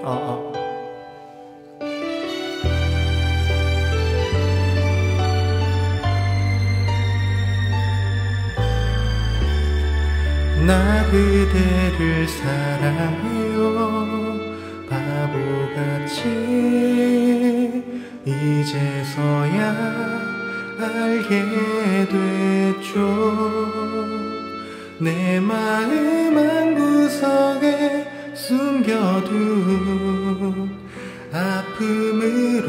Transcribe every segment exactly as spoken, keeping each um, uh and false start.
어, 어. 나 그대를 사랑해요 바보같이 이제서야 알게 됐죠 내 마음 한구석에 숨겨둔 아픔으로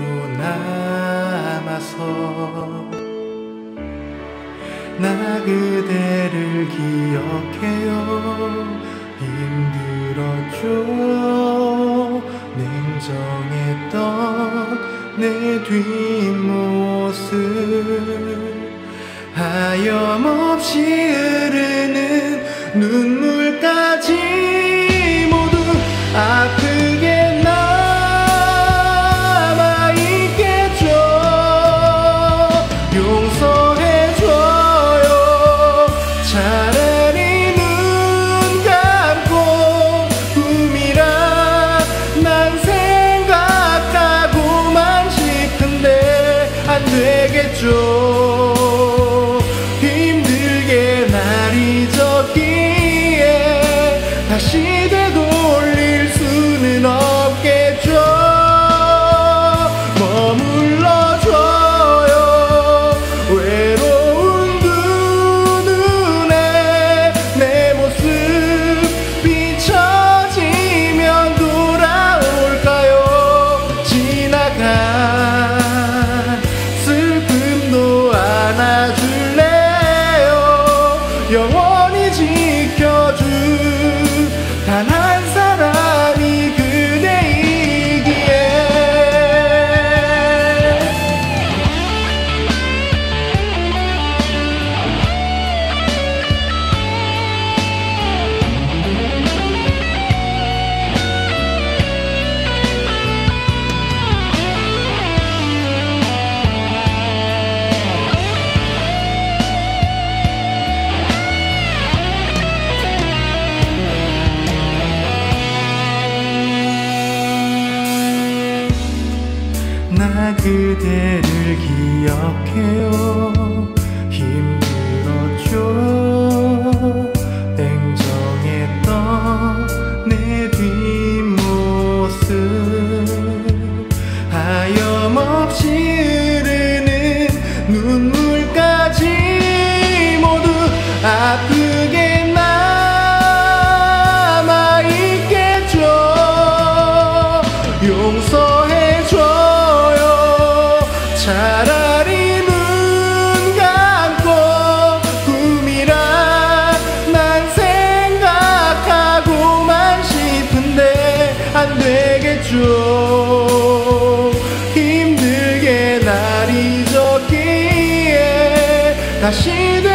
남아서 나 그대를 기억해요 힘들었죠 냉정했던 내 뒷모습 하염없이 흐르는 눈물까지 모두 아프게 남아있겠죠 용서해줘요 차라리 눈 감고 꿈이라 난 생각하고만 싶은데 안 되겠죠 힘들게 날 잊었기에 다시 되돌릴 수는 없겠죠 머물러줘요 외로운 두 눈에 내 모습 비춰지면 돌아올까요 지나간 슬픔도 안아줄래요 영원히 지켜줄 단 한 사람이 그대이기에 나 그대를 기억해요 힘들었죠 냉정했던 내 뒷모습 하염없이 흐르는 눈물까지 모두 아프게 남아있겠죠 용서해줘 차라리 눈 감고 꿈이라 난 생각하고만 싶은데 안 되겠죠 힘들게 날 잊었기에 다시